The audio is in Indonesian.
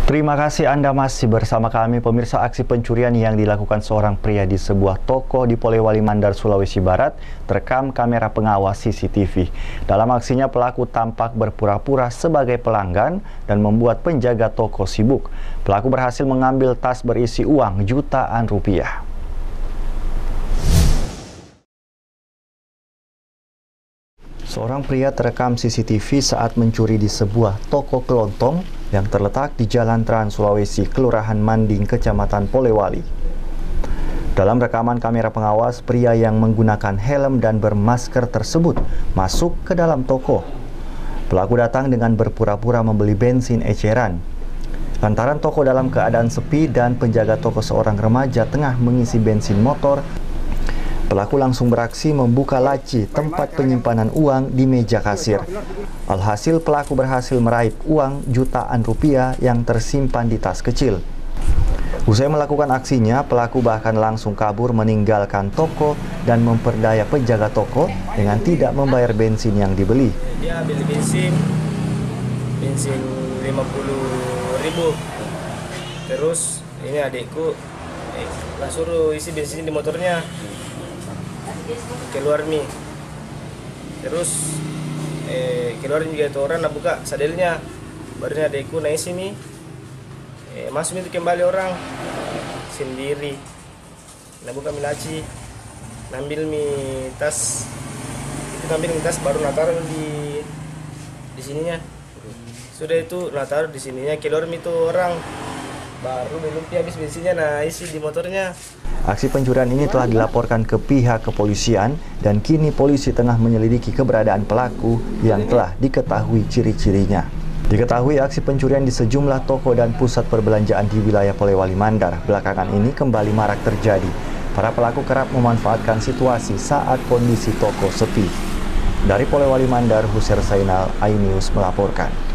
Terima kasih Anda masih bersama kami. Pemirsa, aksi pencurian yang dilakukan seorang pria di sebuah toko di Polewali Mandar, Sulawesi Barat terekam kamera pengawas CCTV. Dalam aksinya, pelaku tampak berpura-pura sebagai pelanggan dan membuat penjaga toko sibuk. Pelaku berhasil mengambil tas berisi uang jutaan rupiah. Seorang pria terekam CCTV saat mencuri di sebuah toko kelontong yang terletak di Jalan Trans Sulawesi, Kelurahan Manding, Kecamatan Polewali. Dalam rekaman kamera pengawas, pria yang menggunakan helm dan bermasker tersebut masuk ke dalam toko. Pelaku datang dengan berpura-pura membeli bensin eceran. Lantaran toko dalam keadaan sepi dan penjaga toko seorang remaja tengah mengisi bensin motor, pelaku langsung beraksi membuka laci tempat penyimpanan uang di meja kasir. Alhasil pelaku berhasil meraih uang jutaan rupiah yang tersimpan di tas kecil. Usai melakukan aksinya, pelaku bahkan langsung kabur meninggalkan toko dan memperdaya penjaga toko dengan tidak membayar bensin yang dibeli. Dia beli bensin 50.000. Terus ini adikku lah suruh isi bensin di motornya. Keluar mi, terus keluar juga itu orang nak buka sadelnya, barunya adekku naik sini, masuk itu kembali orang sendiri, nak buka milaci, ngambil mi tas, itu ngambil mi tas baru natar di sininya, sudah itu natar di sininya, keluar mi itu orang, baru belum habis bensinnya, nah isi di motornya. Aksi pencurian ini telah dilaporkan ke pihak kepolisian dan kini polisi tengah menyelidiki keberadaan pelaku yang telah diketahui ciri-cirinya. Diketahui aksi pencurian di sejumlah toko dan pusat perbelanjaan di wilayah Polewali Mandar belakangan ini kembali marak terjadi. Para pelaku kerap memanfaatkan situasi saat kondisi toko sepi. Dari Polewali Mandar, Huser Zainal, iNews melaporkan.